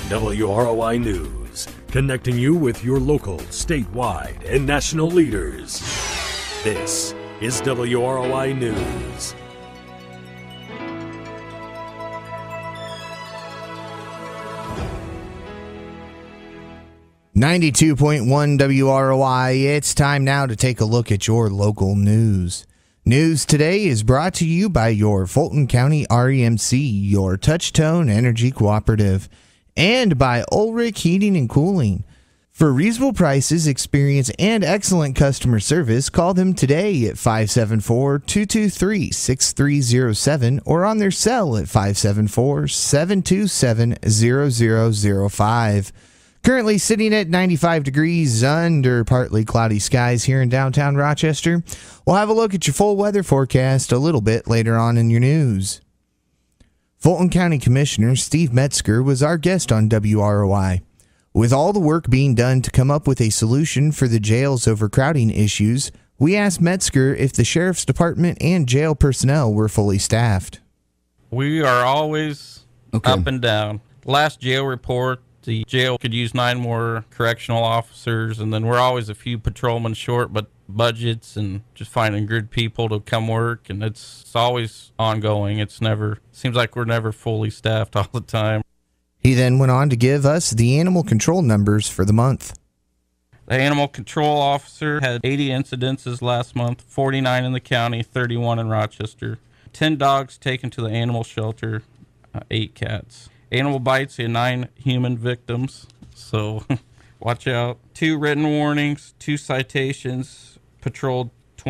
WROI News, connecting you with your local, statewide, and national leaders. This is WROI News. .1 WROI. It's time now to take a look at your local news. News today is brought to you by your Fulton County REMC, your Touchtone Energy Cooperative, and by Ulrich Heating and Cooling. For reasonable prices, experience, and excellent customer service, call them today at 574-223-6307 or on their cell at 574-727-0005. Currently sitting at 95 degrees under partly cloudy skies here in downtown Rochester. We'll have a look at your full weather forecast a little bit later on in your news. Fulton County Commissioner Steve Metzger was our guest on WROI. With all the work being done to come up with a solution for the jail's overcrowding issues, we asked Metzger if the Sheriff's Department and jail personnel were fully staffed. We are always up and down. Last jail report, the jail could use 9 more correctional officers, and then we're always a few patrolmen short, but budgets and just finding good people to come work, and it's always ongoing. Seems like we're never fully staffed all the time. He then went on to give us the animal control numbers for the month. The animal control officer had 80 incidences last month, 49 in the county, 31 in Rochester. 10 dogs taken to the animal shelter, 8 cats. Animal bites and 9 human victims, so watch out. 2 written warnings, 2 citations, patrolled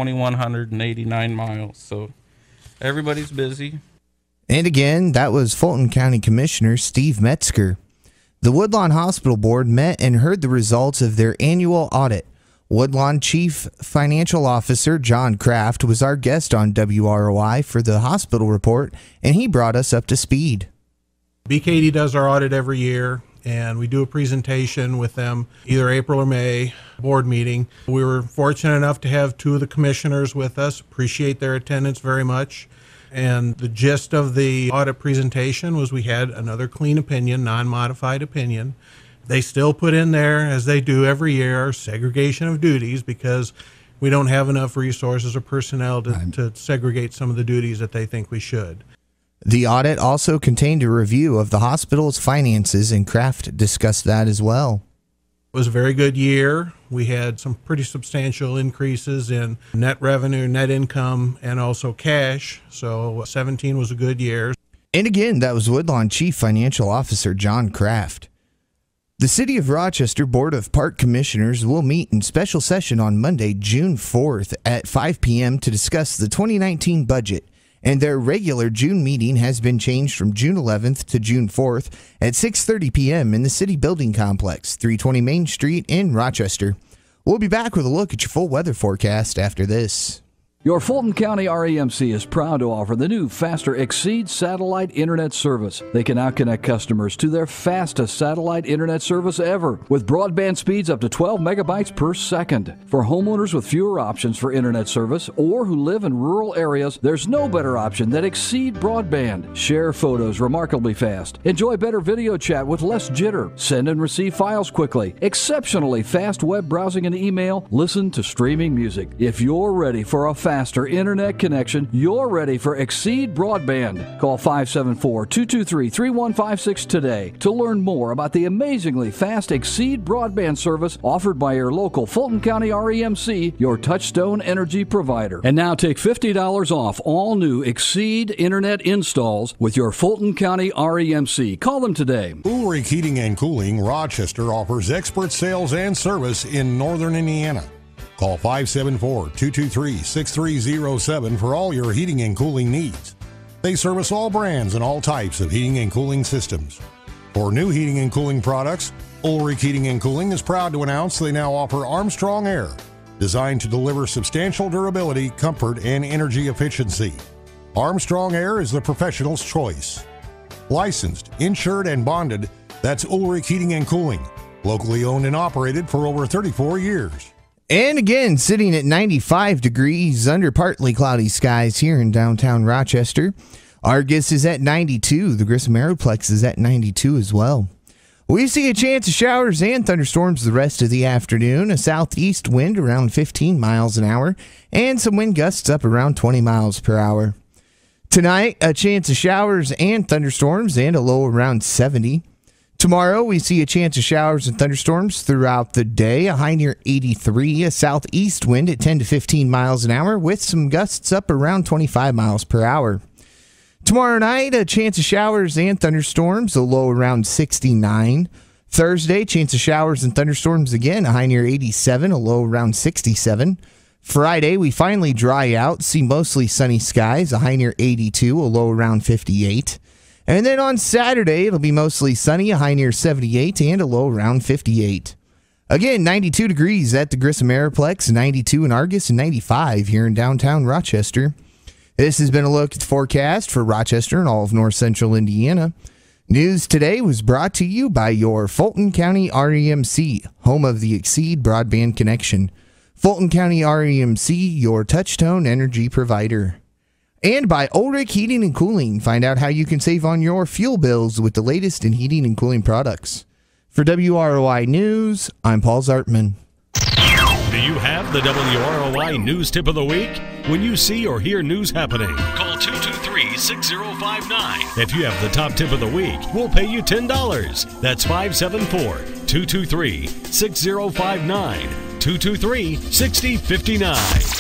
2,189 miles, so everybody's busy. And again, that was Fulton County Commissioner Steve Metzger. The Woodlawn Hospital Board met and heard the results of their annual audit. Woodlawn Chief Financial Officer John Kraft was our guest on WROI for the hospital report, and he brought us up to speed. BKD does our audit every year, and we do a presentation with them either April or May board meeting. We were fortunate enough to have 2 of the commissioners with us. Appreciate their attendance very much. And the gist of the audit presentation was we had another clean opinion, non-modified opinion. They still put in there, as they do every year, segregation of duties because we don't have enough resources or personnel to segregate some of the duties that they think we should. The audit also contained a review of the hospital's finances, and Kraft discussed that as well. It was a very good year. We had some pretty substantial increases in net revenue, net income, and also cash. So 17 was a good year. And again, that was Woodlawn Chief Financial Officer John Kraft. The City of Rochester Board of Park Commissioners will meet in special session on Monday, June 4th at 5 p.m. to discuss the 2019 budget. And their regular June meeting has been changed from June 11th to June 4th at 6:30 p.m. in the City Building Complex, 320 Main Street in Rochester. We'll be back with a look at your full weather forecast after this. Your Fulton County REMC is proud to offer the new Faster Exceed satellite internet service. They can now connect customers to their fastest satellite internet service ever with broadband speeds up to 12 megabytes per second. For homeowners with fewer options for internet service or who live in rural areas, there's no better option than Exceed Broadband. Share photos remarkably fast. Enjoy better video chat with less jitter. Send and receive files quickly. Exceptionally fast web browsing and email. Listen to streaming music. If you're ready for a faster internet connection, you're ready for Exceed Broadband. Call 574-223-3156 today to learn more about the amazingly fast Exceed Broadband service offered by your local Fulton County REMC, your Touchstone energy provider. And now take $50 off all new Exceed internet installs with your Fulton County REMC. Call them today. Ulrich Heating and Cooling Rochester offers expert sales and service in northern Indiana. Call 574-223-6307 for all your heating and cooling needs. They service all brands and all types of heating and cooling systems. For new heating and cooling products, Ulrich Heating and Cooling is proud to announce they now offer Armstrong Air, designed to deliver substantial durability, comfort, and energy efficiency. Armstrong Air is the professional's choice. Licensed, insured, and bonded, that's Ulrich Heating and Cooling, locally owned and operated for over 34 years. And again, sitting at 95 degrees under partly cloudy skies here in downtown Rochester. Argus is at 92. The Grissom Aeroplex is at 92 as well. We see a chance of showers and thunderstorms the rest of the afternoon, a southeast wind around 15 miles an hour, and some wind gusts up around 20 miles per hour. Tonight, a chance of showers and thunderstorms and a low around 70. Tomorrow, we see a chance of showers and thunderstorms throughout the day, a high near 83, a southeast wind at 10 to 15 miles an hour with some gusts up around 25 miles per hour. Tomorrow night, a chance of showers and thunderstorms, a low around 69. Thursday, chance of showers and thunderstorms again, a high near 87, a low around 67. Friday, we finally dry out, see mostly sunny skies, a high near 82, a low around 58. And then on Saturday, it'll be mostly sunny, a high near 78, and a low around 58. Again, 92 degrees at the Grissom Aeroplex, 92 in Argus, and 95 here in downtown Rochester. This has been a look at the forecast for Rochester and all of north central Indiana. News today was brought to you by your Fulton County REMC, home of the Exceed broadband connection. Fulton County REMC, your touch-tone energy provider. And by Ulrich Heating and Cooling. Find out how you can save on your fuel bills with the latest in heating and cooling products. For WROI News, I'm Paul Zartman. Do you have the WROI News Tip of the Week? When you see or hear news happening, call 223-6059. If you have the top tip of the week, we'll pay you $10. That's 574-223-6059. 223-6059.